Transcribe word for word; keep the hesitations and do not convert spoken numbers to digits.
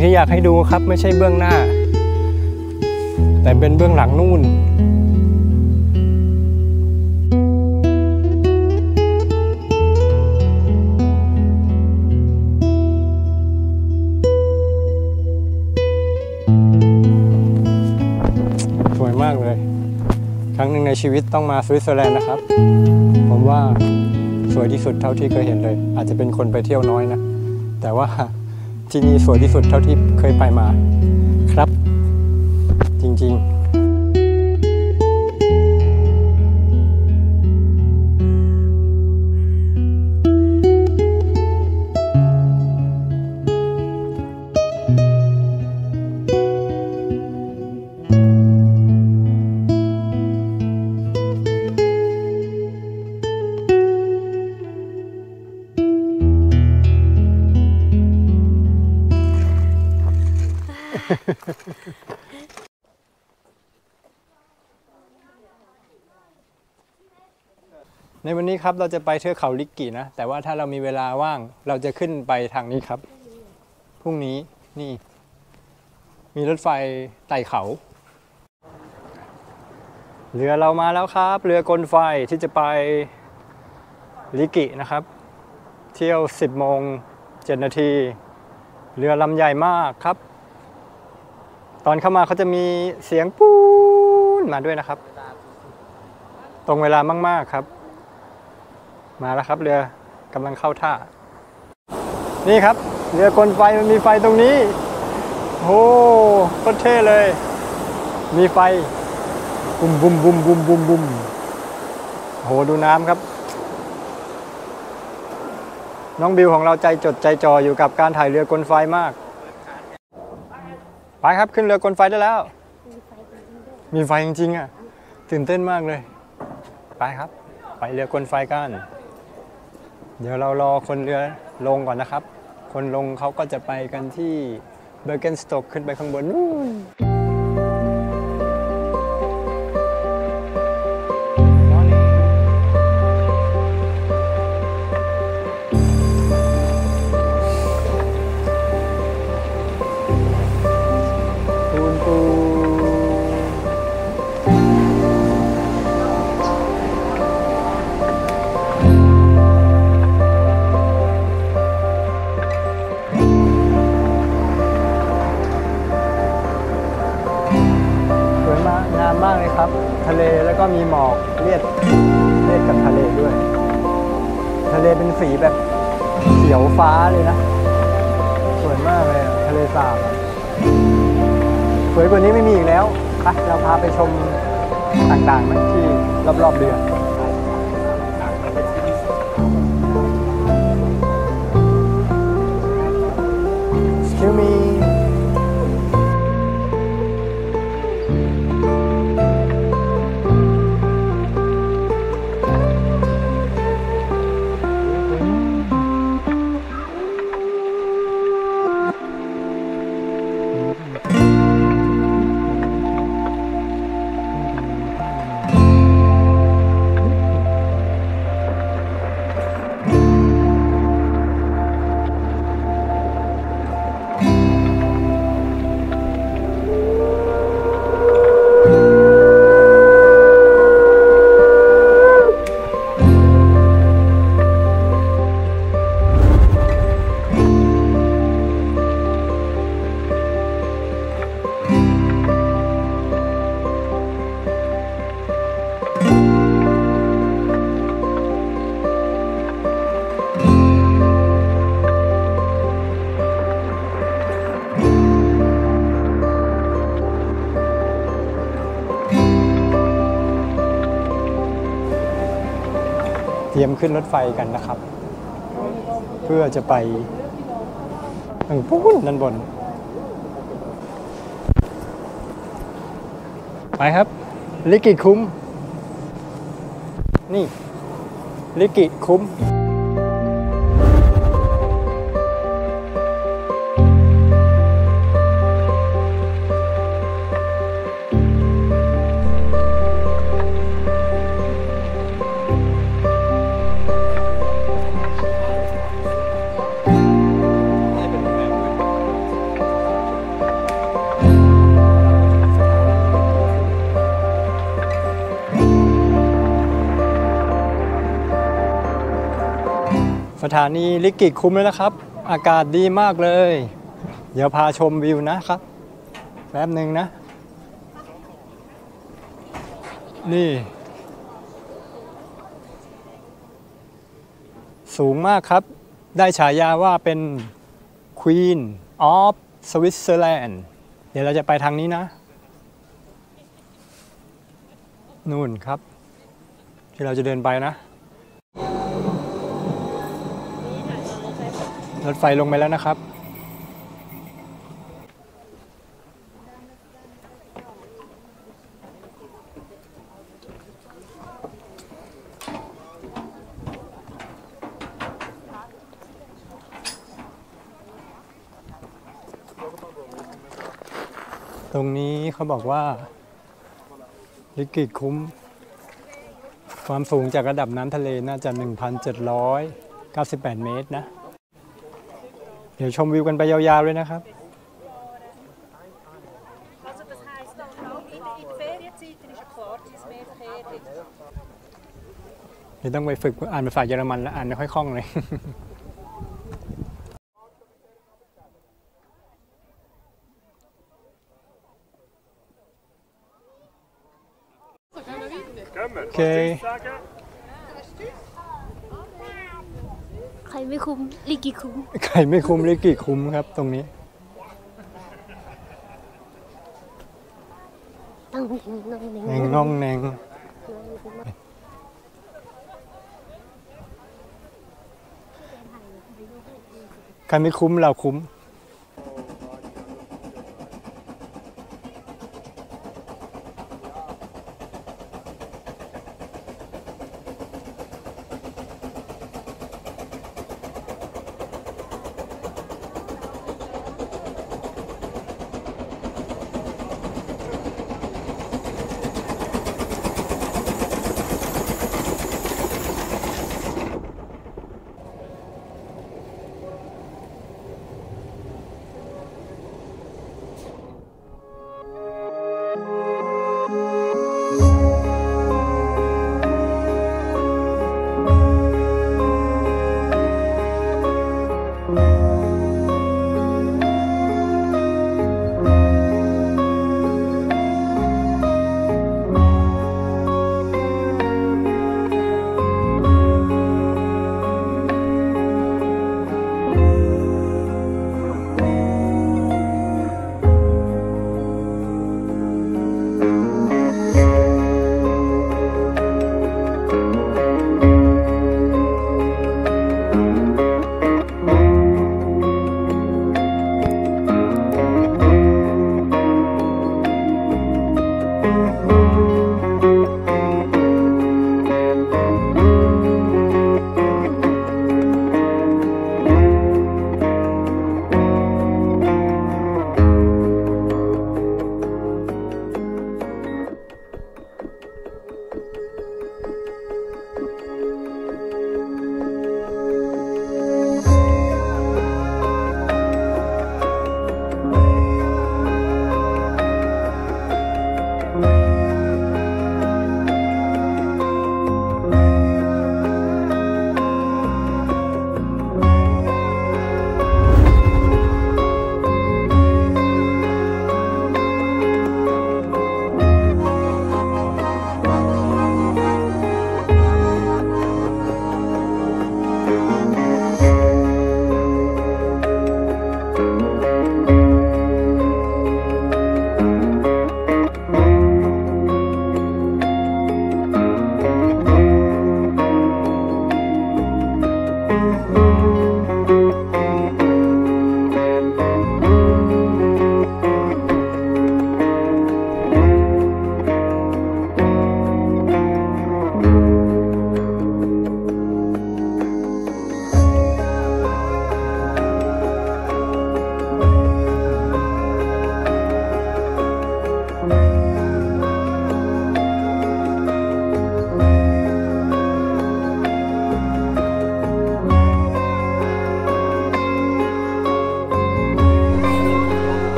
ที่อยากให้ดูครับไม่ใช่เบื้องหน้าแต่เป็นเบื้องหลังนู่นสวยมากเลยครั้งหนึ่งในชีวิตต้องมาสวิตเซอร์แลนด์นะครับผมว่าสวยที่สุดเท่าที่เคยเห็นเลยอาจจะเป็นคนไปเที่ยวน้อยนะแต่ว่าที่นี่สวยที่สุดเท่าที่เคยไปมาครับจริงๆในวันนี้ครับเราจะไปเทือกเขาลิกกินะแต่ว่าถ้าเรามีเวลาว่างเราจะขึ้นไปทางนี้ครับพรุ่งนี้นี่มีรถไฟไต่เขาเรือเรามาแล้วครับเรือกลไฟที่จะไปลิกินะครับเที่ยวสิบโมงเจ็ดนาทีเรือลำใหญ่มากครับตอนเข้ามาเขาจะมีเสียงปูนมาด้วยนะครับตรงเวลามากๆครับมาแล้วครับเรือกำลังเข้าท่านี่ครับเรือกลไฟมันมีไฟตรงนี้โอ้โคตรเท่เลยมีไฟบุมบุมบุมบุมบุมบุมโหดูน้ำครับน้องบิวของเราใจจดใจจ่ออยู่กับการถ่ายเรือกลไฟมากไปครับขึ้นเรือกลไฟได้แล้วมีไฟจริงๆอ่ะตื่นเต้นมากเลยไปครับไปเรือกลไฟกันเดี๋ยวเรารอคนเรือลงก่อนนะครับคนลงเขาก็จะไปกันที่เบอร์เกนสโตกขึ้นไปข้างบนนู่นมากเลยครับทะเลแล้วก็มีหมอกเลียดเลียดกับทะเลด้วยทะเลเป็นสีแบบเขียวฟ้าเลยนะสวยมากเลยทะเลสาบสวยกว่านี้ไม่มีอีกแล้วไปเราพาไปชมต่างๆนะที่รอบๆเรือExcuse meเตรียมขึ้นรถไฟกันนะครับเพื่อจะไปทางปูนด้านบนไปครับลิกิคุ้มนี่ลิกิคุ้มถานีลิกิคุ้มแล้วนะครับ อากาศดีมากเลย เดี๋ยวพาชมวิวนะครับแป๊บหนึ่งนะ นี่ สูงมากครับ ได้ฉายาว่าเป็น Queen of Switzerland เดี๋ยวเราจะไปทางนี้นะ นู่นครับ ที่เราจะเดินไปนะ รถไฟลงไปแล้วนะครับ ตรงนี้เขาบอกว่าลิกิคุ้ม ความสูงจากระดับน้ำทะเลน่าจะ หนึ่งพันเจ็ดร้อยเก้าสิบแปด เมตรนะ เดี๋ยวชมวิวกันไปยาวๆเลยนะครับ เดี๋ยวต้องไปฝึกอ่านภาษาเยอรมันแล้วอ่านไม่ค่อยคล่องเลย โอเคใครไม่คุ้มลิกิคุ้มใครไม่คุ้มลิกิคุ้มครับตรงนี้ต้องเน่งแนงน่องแนงใครไม่คุ้มเราคุ้ม